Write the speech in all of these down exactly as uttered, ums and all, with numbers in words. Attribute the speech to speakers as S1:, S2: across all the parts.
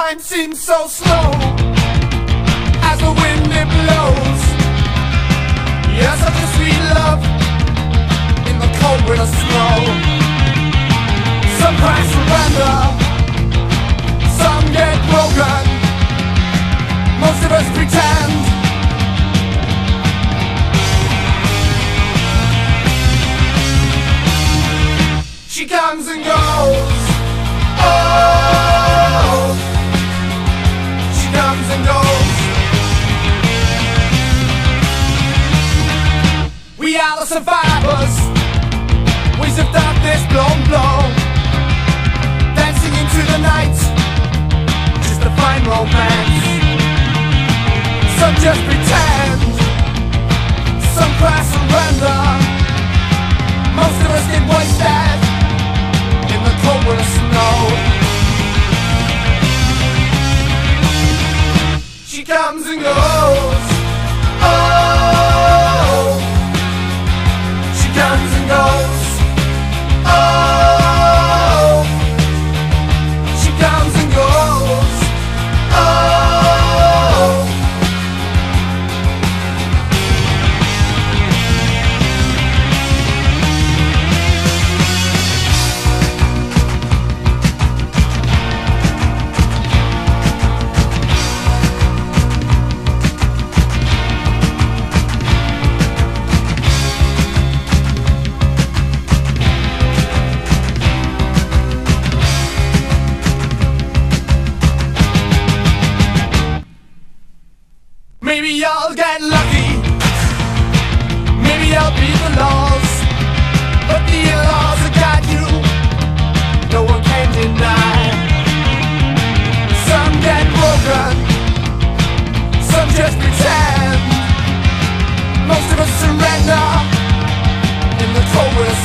S1: time seems so slow as the wind it blows. You're such a sweet love in the cold winter snow. Some cry surrender, some get broken, most of us pretend. She comes and goes, oh, she comes and goes. We are the survivors, waves of darkness blown blow, dancing into the night, just to find romance. Some just pretend, some cry surrender, most of us get wasted in the cold winter snow. She comes and goes, oh, she comes and goes, oh, she comes and goes, oh. Maybe I'll get lucky, maybe I'll beat the laws, but the laws that guide you, no one can deny. Some get broken, some just pretend, most of us surrender in the cold winter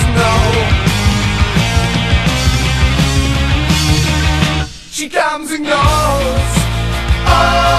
S1: snow. She comes and goes, oh.